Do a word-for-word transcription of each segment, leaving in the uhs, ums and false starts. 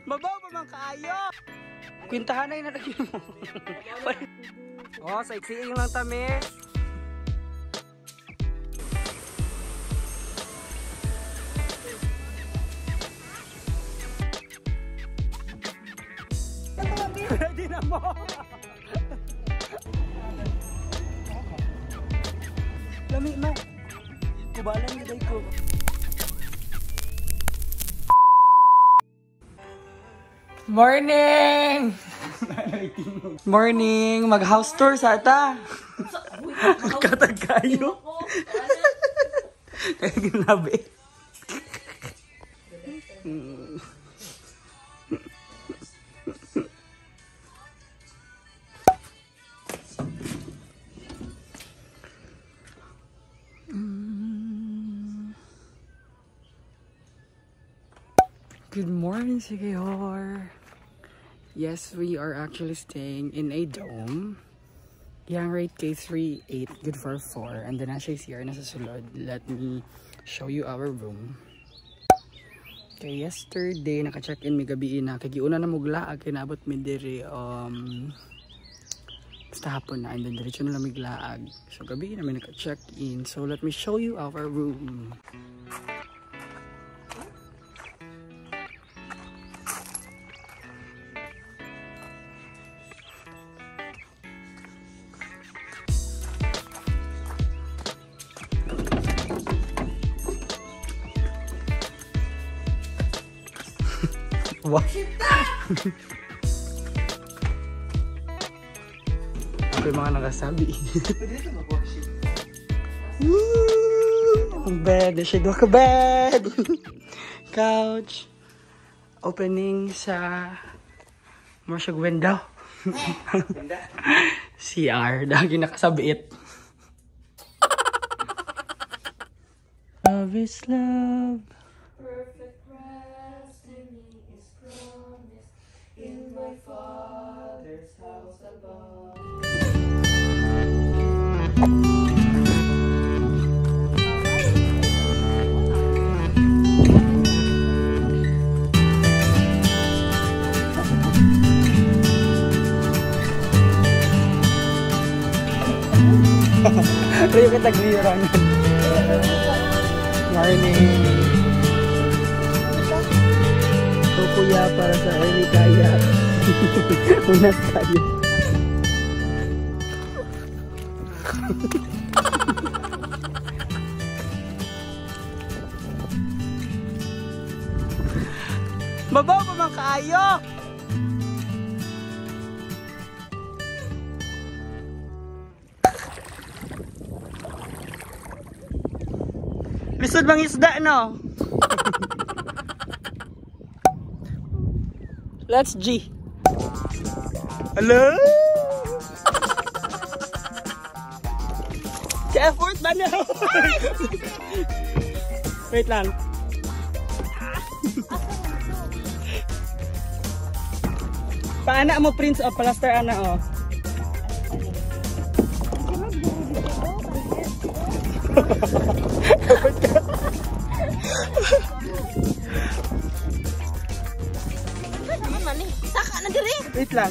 Mabaw pa man kaayo. Kwintahan na inalagay mo. Oh, sightseeing lang tami. Ready na mo. Lami na. Kubalan na day ko. Morning! Morning! Mag-house tour sa ata. Katag kayo. Kaya ginabi. Good morning, Sigayor. Yes, we are actually staying in a dome. Yang rate K three eight, good for four. And then as I see our nasa sulod, let me show you our room. Okay, yesterday naka-check-in mi gabi na. Kagiuna na muglaag, kinabot mi diri um basta hapon na, and then diretso na lang miglaag. So gabi na mi naka-check-in. So let me show you our room. Wow. Ako yung mga nakasabi. Woo! Ang bed. Shade ka bed. Couch. Opening sa Marshall window. C R. Dagi nakasabiit. Love is love. Father's house above. Pero yung katagliran. Morning. So kuya para sa early kaya. Unas tayo. Mabaw pa man kaayo. Lisod bang isda, no? Let's G. Hello? Ka-effort ba na? Wait lang. Paana mo, Prince, o plaster ana, o. Wait lang.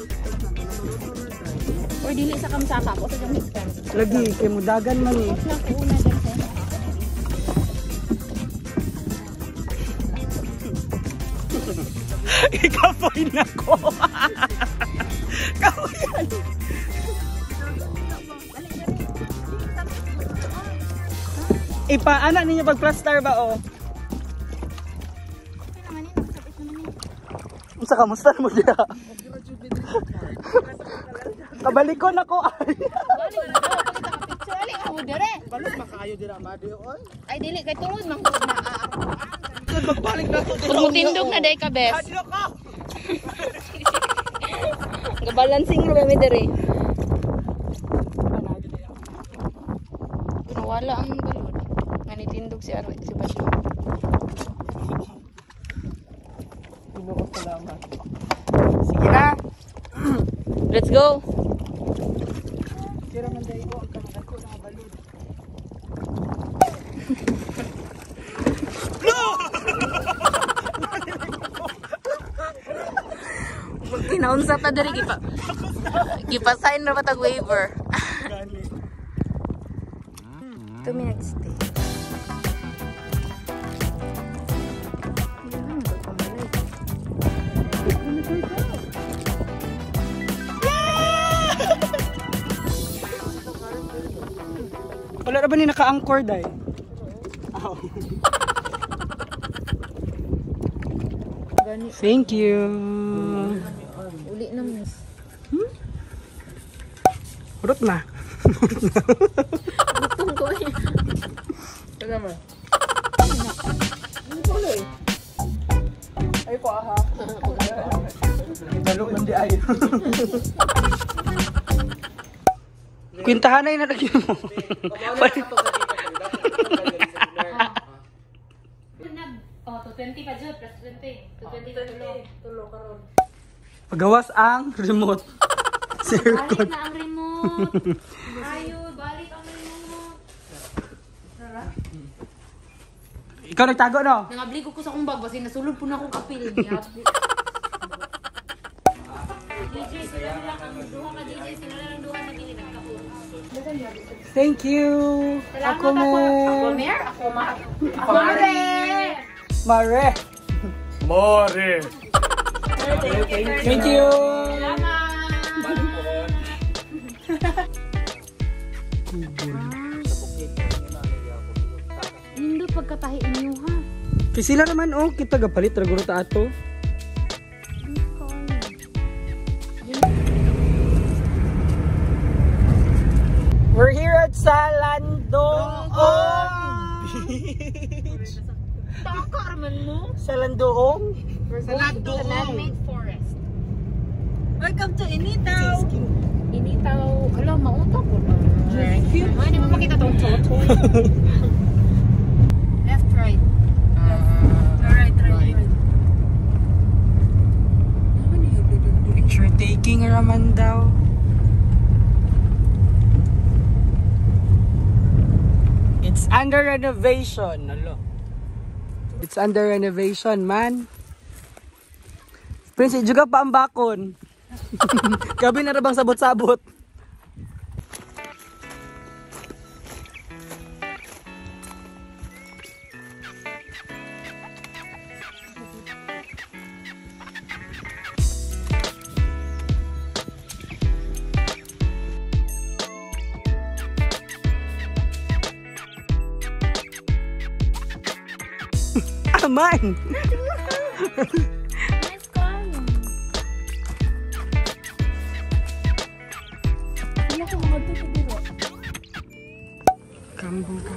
Or dili sa kamsaka ko sa gamitan. Lagi, kay mudagan man eh. Ikapoy na ko. Kapoyan. Ipaana ninyo pag-plaster ba o? Sa kamusta mo diya? Kabalikon ako ay. Balik ako dire. Balik makaayo dira madi oy. Ay dili kay tungod man gud na ako. Magbalik na to. Mutindog na day ka bes. Adyo ka. Ga-balancing na ba mi dire? Nawala ang balod. Nganitindog si Arwi si Basyo. Ginoo salamat. Sige na. Let's go. Kira man dai ko ang kanako na balod. No! Naunsa ta diri gipa. Gipa-sign na ba tag waiver? Two minutes stay. Wala na ba ni naka-anchor day? Oh. Thank you. Uli na miss. Hmm? Urot na. Gutom ko eh. Taga mo. Ay ko aha. Dalo man di ay. Kwintahan ay nalagyan mo. Oh, two twenty pa jud plus twenty. two twenty tulo. Tulo karon. Pagawas ang remote. Balik na ang remote. Ayo, balik ang remote. Ikaw nagtago no? Nangabligo ko sa akong bag basi nasulod po na akong kapil. D J, sila lang ang duha ka D J, sila lang duha na dili nagkapuro. Thank you. Ako mo. Ako mer, ako ma. Ako mer. Mare. More. Thank you. Nindot pagkatahi inyo ha. Kasi sila naman oh, kita gapalit raguro ta ato. We're here at Salandoong Beach. Taka man mo. Salandoong? Salandoong. Man-made forest. Welcome to Initaw. Initaw. Alam, mauta ko na. Ay, hindi mo makita tong chotoy. Left, right. Uh, Alright, right, right. Picture taking raman daw. It's under renovation. Alo. It's under renovation, man. Prince, juga pa ang bakon. Gabi na rabang sabot-sabot. Aman! Nice car. Wala ko mga dito dito. Kambo ka.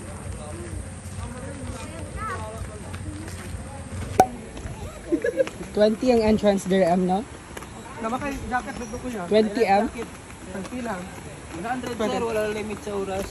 twenty ang entrance there, M, no? Namakay jacket dito ko niya. twenty M? Tangki lang. one hundred sir, wala limit sa oras.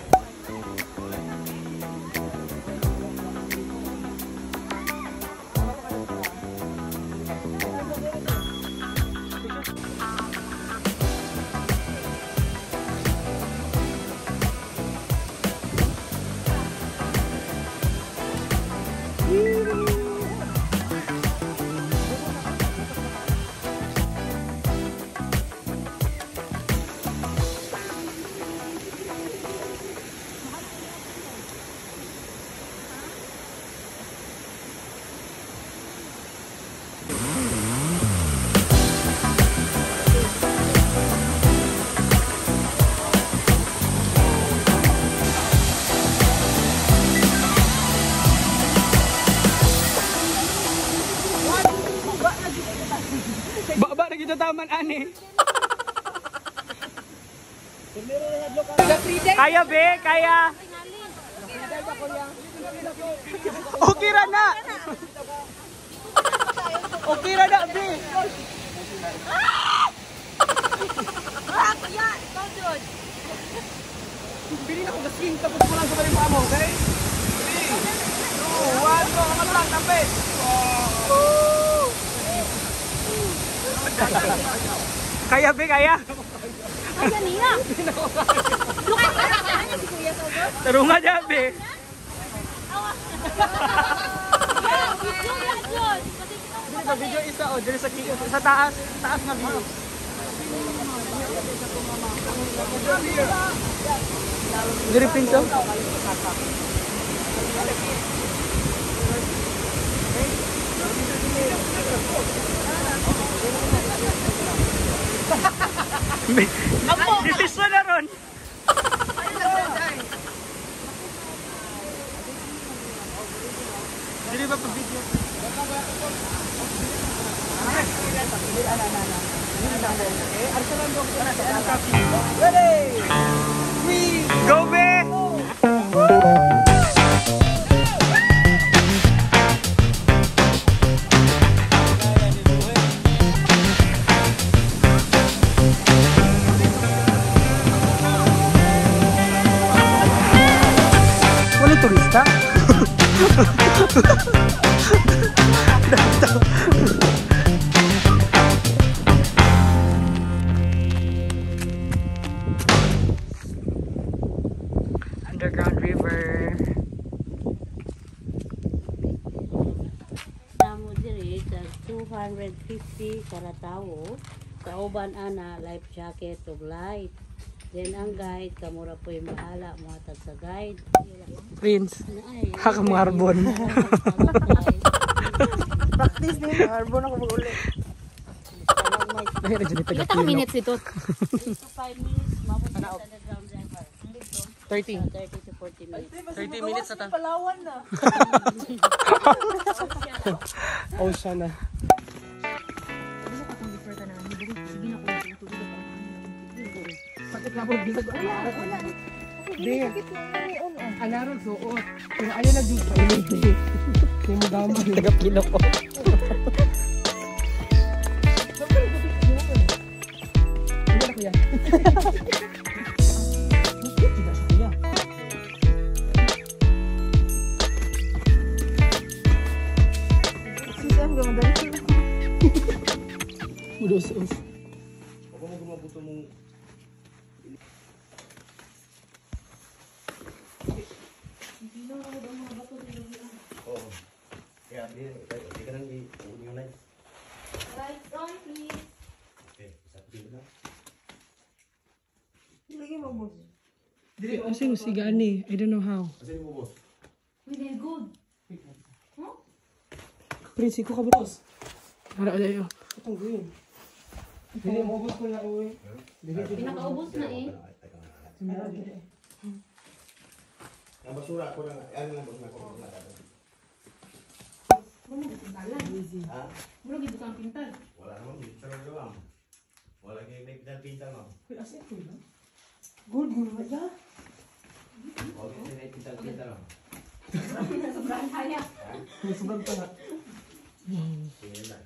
Baba na kita taman, ani. Kaya, be, kaya. Okay ra na. Okay ra na, be. Bili na ko gasing tapos ko lang sa balik mo, okay? three, two, one, go. Ano lang, tapit. Kaya, be, kaya. Kaya niya. Lukat ka na kanya si Kuya Sobo. Tarungan niya, be. Awa. Yung yun. sa video isa o diri sa sa taas, taas nga view. Diri pinto. Apo, decision na ron. Dili ba pa video? Ready? We go back! Walang turista? Underground river. Namo diri sa two hundred fifty kada tawo. Sa uban ana life jacket ug light. Then ang guide kamura po yung mahala mo atag sa guide. Prince. Ay, Hakamarbon. Practice din. Harbon ako mag-uli. Dahil na dyan ito. Ilang minutes ito? three to five minutes mabot sa underground driver. thirty. Uh, thirty to forty minutes. thirty minutes na ta. Palawan na. Oh, sana. Di. Anaron suot. Pero ayaw na di. Painit eh. Yung madama. Tagapilo ko. Hindi na kuya. Tidak sa kuya. Susan, gumagana sila. Udos-us. Ya, dia dia kan di punya lain. Lights on, please. Okay, satu dulu. Lagi mo, boss. Kasi mo sigani. I don't know how. Masih mau bos. We did good. Prince, ko ka bros. Wala na yun. Itong green. Dili mo ubos ko na uwi. Pinakaubos na eh. Yang basura aku dah, yang yang basura aku dah. Ah, Mula gitu kang pintar. wala naman di cara doang. Wala kayak naik pintar pintar mah. Asa ko na? Good, good na ya. Wala kayak naik pintar pintar mah. Sobrang kaya. Sobrang tanga. Sini dah.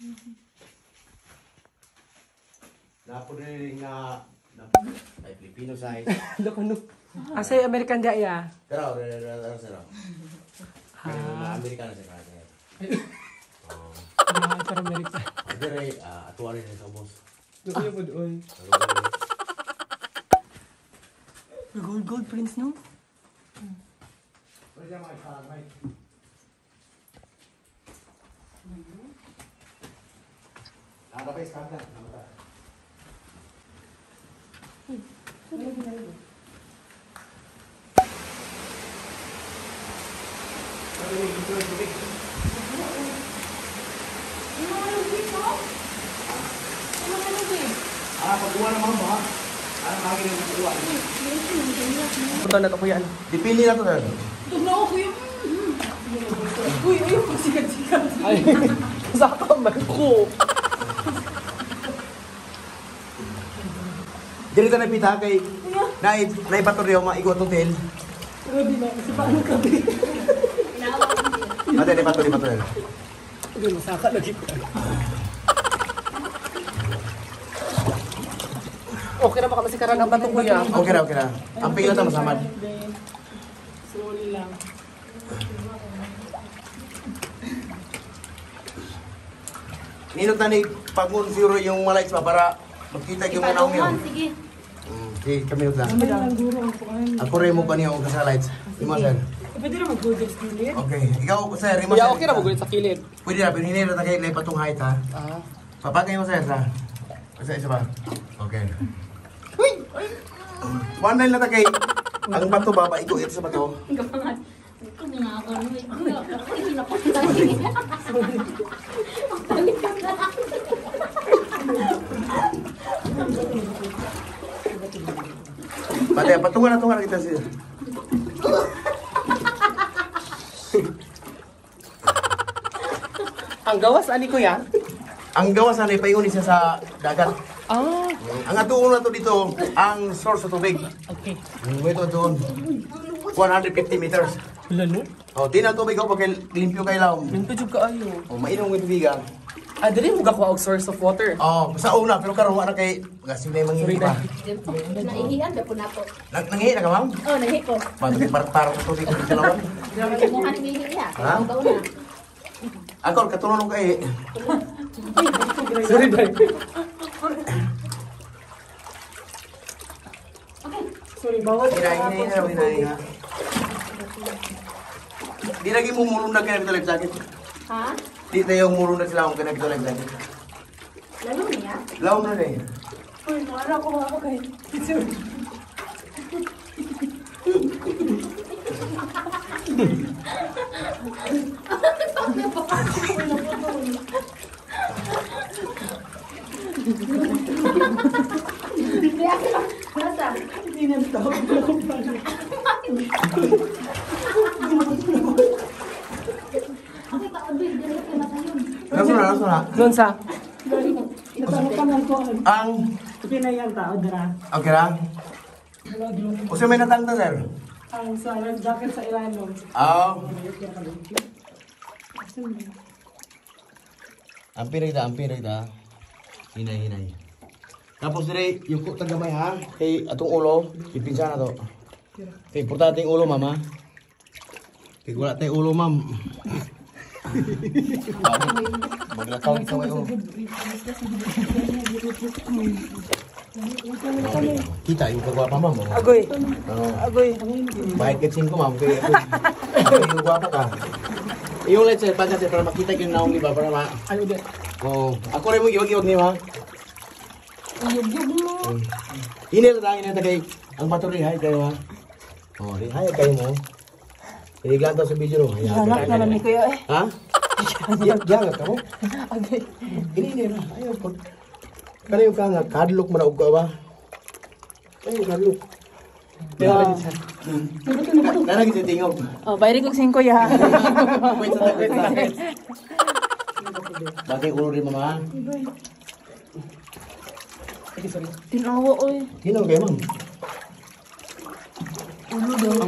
Napo rin nga na ay Filipino size. Look ano. Asa American dia ya? Pero pero pero pero. Pero na Amerikano sa kanya. Oh, Ah, para America. dire atuari sa bos. Dugo po doon. Gold gold prince no? Pwede mo i-follow my. Ah, dapat skandal. Ah, pagkuha naman ba? Ah, lagi na pagkuha. Punta na to kuya. Dipili na to sir. Uy, ayun, pagsikat-sikat. Ay, saka man ko. Dili ta napita kay na na ipatoryo maigot hotel. Grabe na, kasi paano kabi? Ate ni patoryo patoryo. Hindi masaka lagi. Okay na baka masikaran ang batong kuya. Okay ra, okay ra. Ang pila ta masamad. Slowly lang. Nino tani pangun zero yung malights pa para makita yung mga naong yun. Sige. Hmm, si kami lang. Ang guro ang kuan. Ako rin mo pa niya og sa lights. Imo sir. Pwede na mag-google skillet. Okay, ikaw sir, imo Kuya, sir. okay na mo sa kilid. Pwede na, pinhinay na tayo na patong height ha. Ah. Papagay mo sir sa. Isa isa ba? Okay. Uy! One line na tayo. Ang bato ba, ito ito sa bato. Gapangan. Ito nga ako. Ano eh. Ako hindi na po tayo. Pati, patungan na tungan kita sir. Ang gawas ani kuya? Ang gawa sana ipaingon siya sa dagat. Ah, Ang atuon na to dito, ang source sa tubig. okay. Ang ito doon, one hundred fifty meters. Wala no? O, di na tubig ko pag limpyo kay laom. Minto jud kaayo. O, mainom ng tubig ah. Ah, dili mo gakuha og source of water. Oh, sa una, pero karon wala kay kasi may mangingi pa. Naihiyan na po na po. Nang nangihi na ka, ma'am? Oh, nahi ko. Pati para para sa tubig ko sa lawan. Mukha nang hihiya. Ha? Ang baon na. Ako katulong kay Sorry, dai. Sorry, bawal. hinahinay na, hinahinay na. Di lagi mo mulong na kaya life jacket. Ha? Di na yung mulong na sila kung kaya life jacket. Lalo niya? Laom na rin. Uy, wala ko ako kay. Nasa? Hindi na tawag ako pala. Ako pa, abig. Dili ka matayon. Nasa na, nasa na. Nun sa Natanong ka lang ko. Ang, Pinayang tao, dara. okay lang. O siya may natangta, sir? Ang sa life jacket sa ilalim. Ah. Ampir kita, ampir kita. Hinay, hinay. Tapos dire, yung kuk tagamay ha. Kay atong ulo, ipinsa na to. Kay importante yung ulo, mama. Kay wala tayong ulo, ma'am. Maglakaw ito kayo. Kita yung kagwapa, ma'am. oh. agoy. Oo. Agoy. Bahit kitsin ko, ma'am. Kaya ako yung gwapa ka. Yung let's say, pagka para makita yung naong iba, para ma... Ayo de. Oo. Ako rin mo iwag-iwag niyo, ha? Yug-yug mo. Ini na tayo na kay ang bato rin, hay kayo, ha? Oo, rin, hay kayo mo. Inigaan to sa video, no? Hanap na lang ni Kuya eh. Ha? Jangat ka mo? Okay. Ini, ini na. Ayaw, pag... Kaya yung kanga, kadlok mo na ug ka ba? Ayaw, kadlok. Nara kita tingog. Oh, bayari kong singko ya. Wait sa wait sa. Bakit ulo rin mama? Tinawa oy. Sino kayo ma'am? Ulo daw.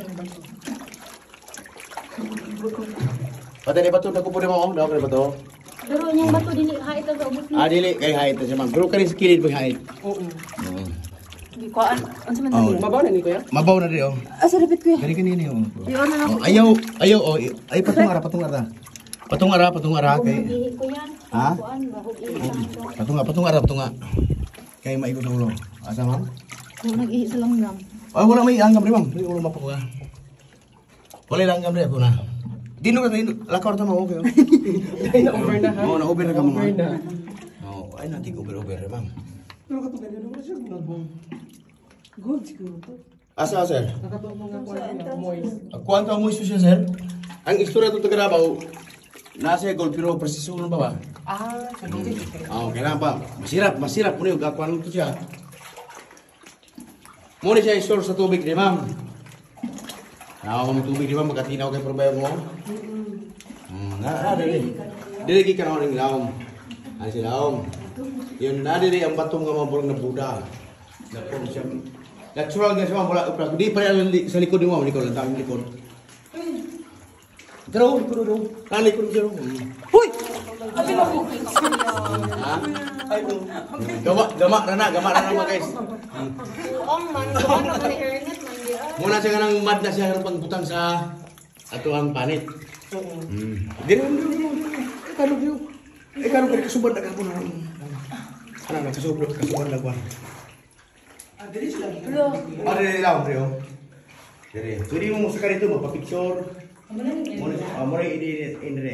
Pati ni bato na kupo ni mo, daw ka ni bato. Pero yung bato dili hait ang ubos Ah, dili kay height na siya ma'am. Pero kani sa kilid pag height. Oo. Oo. Di ko an. Ano sa man Oh, Mabaw na ni kuya? mabaw na rin oh. Ah, sa repeat Kuya. Kani kani ni oh. Di ano na. Oh, ayaw, ayaw oh. Ay patung ara, patung ara. Patung ara, patung ara kay. ihi ko yan. Ha? Kuan, bahog ihi sa ato. Patung ara, patung ara, patung ara. Kay maikot sa ulo. Asa ma'am? Kung nag-ihi sa langgam. Ay wala may anggam rin ma'am. May ulo mapako ka. Wala lang anggam rin ako na. Dino ka dino, lakor ta mo okay. oh. Ay na over na ha. Oo, na-over na ka mo. Over na. Oo, ay natin over-over eh, ma'am. Pero kato ganyan naman siya gunabong. Good siguro to. Asa, sir? Nakato mga kuan na moist. Ang kwanta mo siya, sir? Ang istorya itong Tagarabaw, nasa gold pero presisunod pa ba? Ah, sabi Oo, kailangan pa. Masirap, masirap. Muna yung kakuan mo ito siya. Muna siya i-store sa tubig ni ma'am. Nakawa mo tubig di ma'am, magkatinaw kayo problema mo. Hmm, na, na, dili. Dili ka naman ng laom. Ano si laom? Yun, na, dili ang batong nga mga na Buddha. Napon siya. Natural nga siya mga wala upra. Di pa rin sa likod ni mo, likod, ang daming likod. Pero, likod do. Ah, likod siya. Huy! Ha? Gama, gama na na, gama na na mga guys. Ang man, kuan na kay Ernest man di ay. Muna siya nga nang mad na siya harap pagbutang sa ato ang panit. Hmm. Dili mo, dili mo, dili mo. Eh, kano kayo? Eh, kano kayo? Kasubad na ka po na. Ano na, kasubad, kasubad na ko. Ah, dili lang, Rio. Dire. So di mo sakar dito magpa-picture. Mo mo ini ini.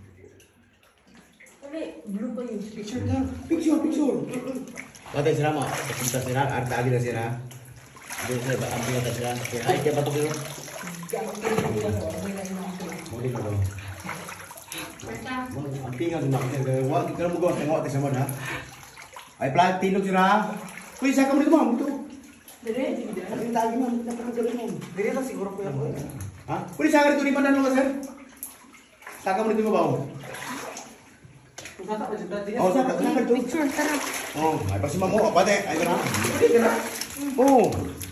Picture ka. Picture, picture. Kata sila mo, kita sila, arta agad sila. Doon sila ba ang pinata sila? Ay, kaya bato kayo. Muli mo daw. Ang pinga dumakit. Wag ka mo gawa, tengok sa mo na. Ay, plat tinog sila. Kuy, saka mo dito ma'am, dito. Dire, dire tagi mo, napakagaling mo. Dire lang siguro ko yan. Ha? Kuy, saka dito di man ano sir? Saka mo dito ba? Oh, saka dito. Picture, tara. Oh, ay pasi mo mo, pate. Ay kana. Oh.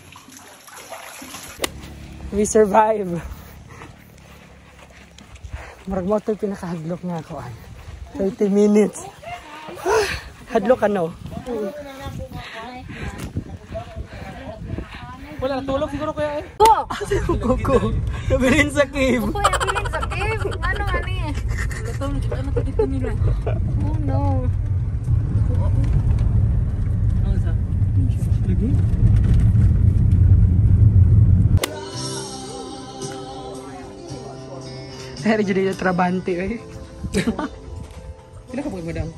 We survive. Marag mo ito pinakahadlok nga ako. thirty minutes. Hadlok ano? Wala natulog siguro kaya eh. Go! Kuko. Nabilin sa cave. Kuya, bilin sa cave. Ano, ano eh? Natulog kita na dito nila. Oh no. Ano sa? Lagi? Hari jadi trabante eh. Pila ka po madam?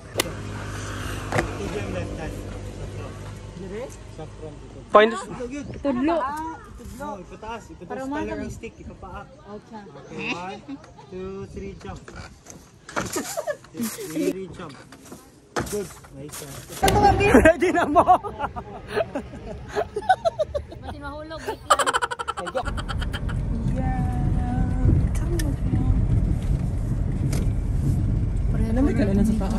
Point Tudlo. No, ipataas. Ipataas tayo ng stick. Ipapaak. Okay, one, two, three, jump. Three, jump. Good. Nice one. ready na mo. Masin mahulog. Namay ka na sa paa.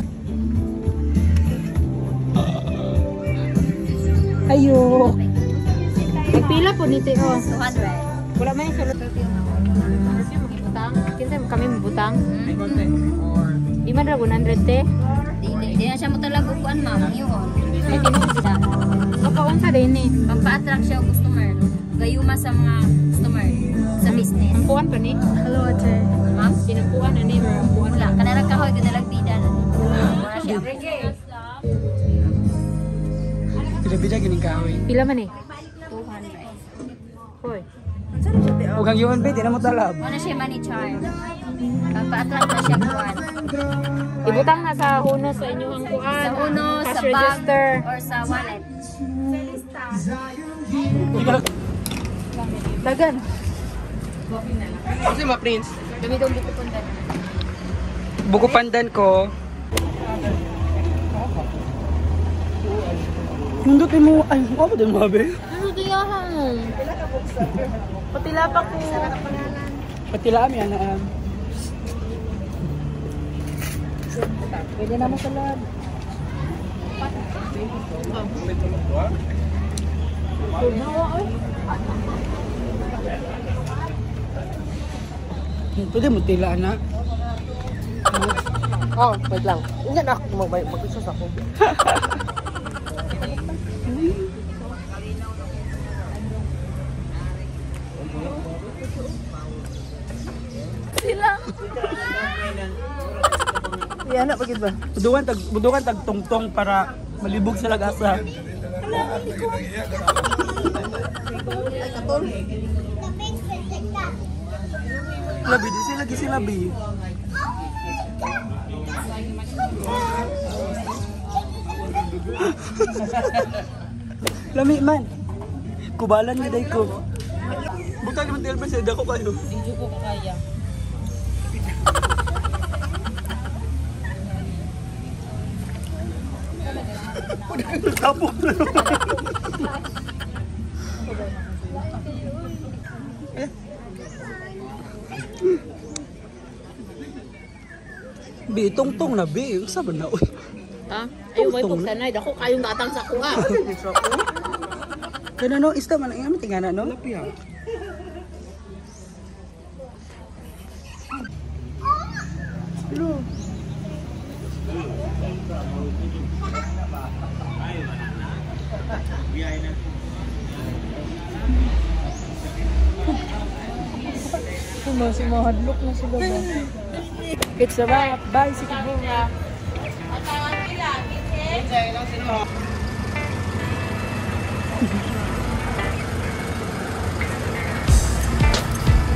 Ayo. Nagpila po nito oh. two hundred. Wala may sulot. Butang. Kinsa kami mabutang? Di man ra one hundred te. Dili. Di na siya mo talaga kuan ma'am. Yun. Ay tinuod sila. O kaunsa din eh. Pagpa-attract siya ang customer. Gayuma sa mga customer. Sa business. Ang puan pa ni. Hello ate. Ma'am? Sinampuan na ni or ang puan. Wala. Kanarang kahoy. Kanalang bida na. Wala siya. Pila-pila gining kahoy. Pila man eh? two hundred. Hoy. Ug ang yuan di na mo talab. Wala siya money charm. Pagpa-attract na siya kuan. Ibutang na sa uno sa inyong kuan. Sa uno, cash sa bag, register. or sa wallet. Dagan. Kasi ma prince. Dumi itong buko punta. Buko pandan ko. Nundot mo ay ako din mo be. Ano diyahan? Patila pa ko. Patila mi ana. Pwede na mo sa lab. Pwede mo tila na. Oh, wait lang. Hindi na ako mag-isos ako. Yan na pagid ba? Budukan tag budukan tag tungtong para malibog sa lagasa. Labi di sila lagi sila bi. Lami man. Kubalan ni day ko. Butang naman tayo pa sa dako kayo. Hindi ko kaya. Tapok na. Bi, tong-tong na bi. Sa ba na? Ha? Ayaw may pagsanay. Dako kayong datang sa kuha. Kaya no, ista man ang tingana no? Lapia. Hello. Masih mahadlok na sila ba? It's a wrap. Bye, sige bunga.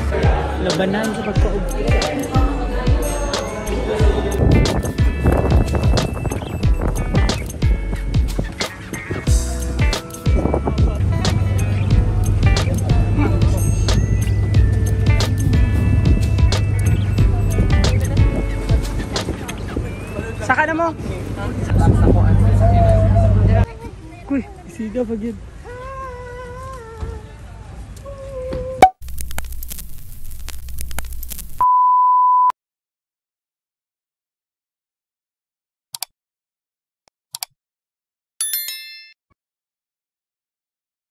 Labanan sa pagkaog. Saka na mo. Uy, isiga pag yun.